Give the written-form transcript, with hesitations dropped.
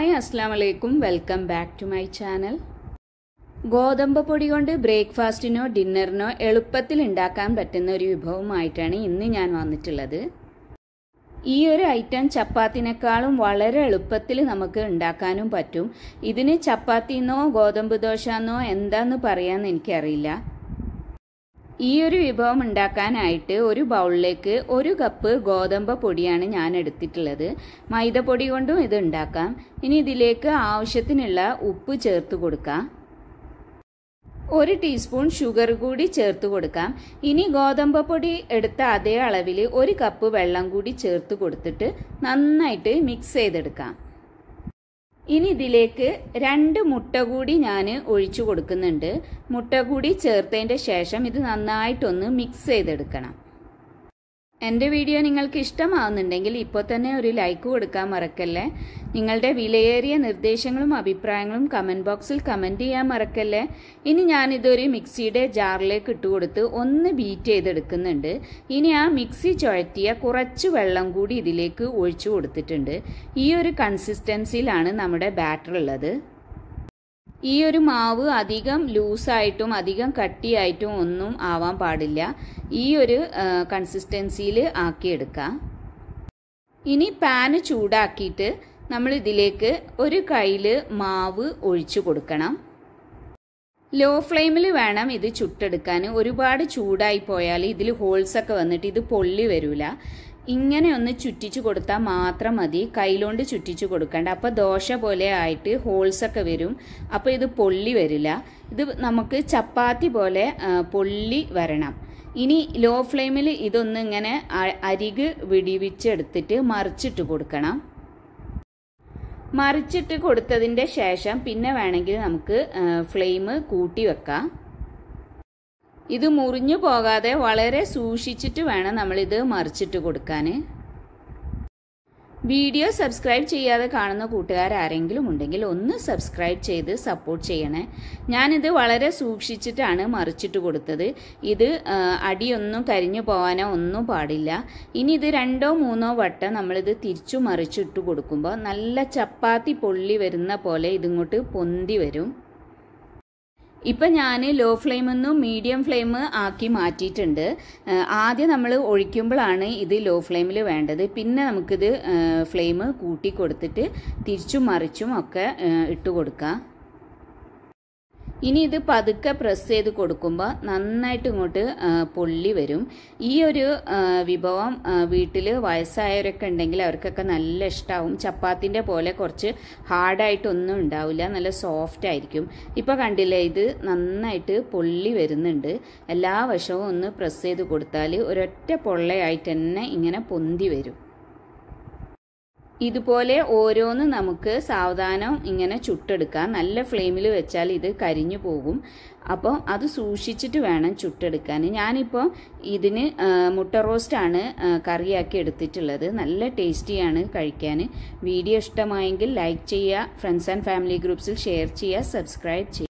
Hi അസ്സലാമു അലൈക്കും welcome back to my channel. ഗോതമ്പ് പൊടി കൊണ്ട് ബ്രേക്ക്ഫാസ്റ്റിനോ ഡിന്നറിനോ എളുപ്പത്തിൽ ഉണ്ടാക്കാൻ പറ്റുന്ന ഒരു വിഭവമായിട്ടാണ് ഇന്ന് ഞാൻ വന്നിട്ടുള്ളത്. ഈ ഒരു ഐറ്റം ചപ്പാത്തിനേക്കാളും വളരെ എളുപ്പത്തിൽ നമുക്ക് ഉണ്ടാക്കാനും പറ്റും. ഇതിന് ചപ്പാത്തിന്നോ ഗോതമ്പ് ദോശ എന്നോ എന്താന്ന് പറയാൻ എനിക്കറിയില്ല. ഈ ഒരു വിഭവം ഉണ്ടാക്കാനായിട്ട് ഒരു ബൗളിലേക്ക് 1 കപ്പ് ഗോതമ്പ് പൊടിയാണ് ഞാൻ എടുത്തിട്ടുള്ളത്. മൈദപ്പൊടി കൊണ്ടും ഇത് ഉണ്ടാക്കാം. ഇനി ഇതിലേക്ക് ആവശ്യത്തിനുള്ള ഉപ്പ് ചേർത്ത് കൊടുക്കാം. 1 ടീസ്പൂൺ ഷുഗർ കൂടി ചേർത്ത് കൊടുക്കാം. ഇനി ഗോതമ്പ് പൊടി എടുത്ത അതേ അളവിൽ 1 കപ്പ് വെള്ളം കൂടി ചേർത്ത് കൊടുത്തിട്ട് നന്നായിട്ട് മിക്സ് ചെയ്തെടുക്കാം. ഇനി ഇതിലേക്ക് 2 മുട്ട കൂടി ഞാൻ ഒഴിച്ചു കൊടുക്കുന്നുണ്ട്. മുട്ട കൂടി ചേർത്തതിൻ്റെ ശേഷം ഇത് നന്നായിട്ടൊന്ന് മിക്സ് ചെയ്തെടുക്കണം. എൻ്റെ വീഡിയോ നിങ്ങൾക്ക് ഇഷ്ടമാവുന്നുണ്ടെങ്കിൽ ഇപ്പോൾ തന്നെ ഒരു ലൈക്ക് കൊടുക്കാൻ മറക്കല്ലേ. നിങ്ങളുടെ വിലയേറിയ നിർദ്ദേശങ്ങളും അഭിപ്രായങ്ങളും കമൻറ്റ് ബോക്സിൽ കമൻറ്റ് ചെയ്യാൻ മറക്കല്ലേ. ഇനി ഞാനിതൊരു മിക്സിയുടെ ജാറിലേക്ക് ഇട്ടുകൊടുത്ത് ഒന്ന് ബീറ്റ് ചെയ്തെടുക്കുന്നുണ്ട്. ഇനി ആ മിക്സി ചുഴറ്റിയ കുറച്ച് വെള്ളം കൂടി ഇതിലേക്ക് ഒഴിച്ചു കൊടുത്തിട്ടുണ്ട്. ഈ ഒരു കൺസിസ്റ്റൻസിയിലാണ് നമ്മുടെ ബാറ്റർ ഉള്ളത്. ഈ ഒരു മാവ് അധികം ലൂസായിട്ടും അധികം കട്ടിയായിട്ടും ഒന്നും ആവാൻ പാടില്ല. ഈ ഒരു കൺസിസ്റ്റൻസിയിൽ ആക്കിയെടുക്കാം. ഇനി പാന് ചൂടാക്കിയിട്ട് നമ്മൾ ഇതിലേക്ക് ഒരു കയ്യിൽ മാവ് ഒഴിച്ചു കൊടുക്കണം. ലോ ഫ്ലെയിമിൽ വേണം ഇത് ചുട്ടെടുക്കാൻ. ഒരുപാട് ചൂടായി പോയാൽ ഇതിൽ ഹോൾസൊക്കെ വന്നിട്ട് ഇത് പൊള്ളി വരില്ല. ഇങ്ങനെ ഒന്ന് ചുറ്റിച്ചു കൊടുത്താൽ മാത്രം മതി. കൈയിലോണ്ട് ചുറ്റിച്ചു കൊടുക്കണ്ട. അപ്പോൾ ദോശ പോലെ ആയിട്ട് ഹോൾസൊക്കെ വരും. അപ്പോൾ ഇത് പൊള്ളി വരില്ല. ഇത് നമുക്ക് ചപ്പാത്തി പോലെ പൊള്ളി വരണം. ഇനി ലോ ഫ്ലെയിമിൽ ഇതൊന്ന് ഇങ്ങനെ അരിക് വിടിവിച്ചെടുത്തിട്ട് മറിച്ചിട്ട് കൊടുക്കണം. മറിച്ചിട്ട് കൊടുത്തതിൻ്റെ ശേഷം പിന്നെ വേണമെങ്കിൽ നമുക്ക് ഫ്ലെയിം കൂട്ടി വെക്കാം. ഇത് മുറിഞ്ഞു പോകാതെ വളരെ സൂക്ഷിച്ചിട്ട് വേണം നമ്മളിത് മറിച്ചിട്ട് കൊടുക്കാൻ. വീഡിയോ സബ്സ്ക്രൈബ് ചെയ്യാതെ കാണുന്ന കൂട്ടുകാരാരെങ്കിലും ഉണ്ടെങ്കിൽ ഒന്ന് സബ്സ്ക്രൈബ് ചെയ്ത് സപ്പോർട്ട് ചെയ്യണേ. ഞാനിത് വളരെ സൂക്ഷിച്ചിട്ടാണ് മറിച്ചിട്ട് കൊടുത്തത്. ഇത് അടിയൊന്നും കരിഞ്ഞു പോകാനോ ഒന്നും പാടില്ല. ഇനി ഇത് 2ഓ 3ഓ വട്ടം നമ്മളിത് തിരിച്ചു മറിച്ചിട്ട് കൊടുക്കുമ്പോൾ നല്ല ചപ്പാത്തി പൊള്ളി വരുന്ന പോലെ ഇതിങ്ങോട്ട് പൊന്തി വരും. ഇപ്പം ഞാൻ ലോ ഫ്ലെയിമിൽ നിന്നും മീഡിയം ഫ്ലെയിം ആക്കി മാറ്റിയിട്ടുണ്ട്. ആദ്യം നമ്മൾ ഒഴിക്കുമ്പോഴാണ് ഇത് ലോ ഫ്ലെയിമിൽ വേണ്ടത്. പിന്നെ നമുക്കിത് ഫ്ലെയിം കൂട്ടി കൊടുത്തിട്ട് തിരിച്ചും മറിച്ചും ഒക്കെ ഇട്ട് കൊടുക്കാം. ഇനി ഇത് പതുക്കെ പ്രസ് ചെയ്ത് കൊടുക്കുമ്പോൾ നന്നായിട്ട് ഇങ്ങോട്ട് പൊള്ളി വരും. ഈ ഒരു വിഭവം വീട്ടിൽ വയസ്സായവരൊക്കെ ഉണ്ടെങ്കിൽ അവർക്കൊക്കെ നല്ല ഇഷ്ടമാവും. ചപ്പാത്തിൻ്റെ പോലെ കുറച്ച് ഹാർഡായിട്ടൊന്നും ഉണ്ടാവില്ല, നല്ല സോഫ്റ്റ് ആയിരിക്കും. ഇപ്പോൾ കണ്ടില്ലേ, ഇത് നന്നായിട്ട് പൊള്ളി വരുന്നുണ്ട്. എല്ലാ വശവും ഒന്ന് പ്രസ് ചെയ്ത് കൊടുത്താൽ ഒരൊറ്റ പൊള്ളയായിട്ട് തന്നെ ഇങ്ങനെ പൊന്തി വരും. ഇതുപോലെ ഓരോന്ന് നമുക്ക് സാവധാനം ഇങ്ങനെ ചുട്ടെടുക്കാം. നല്ല ഫ്ലെയിമിൽ വെച്ചാൽ ഇത് കരിഞ്ഞു പോകും. അപ്പോൾ അത് സൂക്ഷിച്ചിട്ട് വേണം ചുട്ടെടുക്കാൻ. ഞാനിപ്പോൾ ഇതിന് മുട്ട റോസ്റ്റാണ് കറിയാക്കി എടുത്തിട്ടുള്ളത്. നല്ല ടേസ്റ്റിയാണ് കഴിക്കാൻ. വീഡിയോ ഇഷ്ടമായെങ്കിൽ ലൈക്ക് ചെയ്യുക, ഫ്രണ്ട്സ് ആൻഡ് ഫാമിലി ഗ്രൂപ്പ്സിൽ ഷെയർ ചെയ്യുക, സബ്സ്ക്രൈബ് ചെയ്യുക.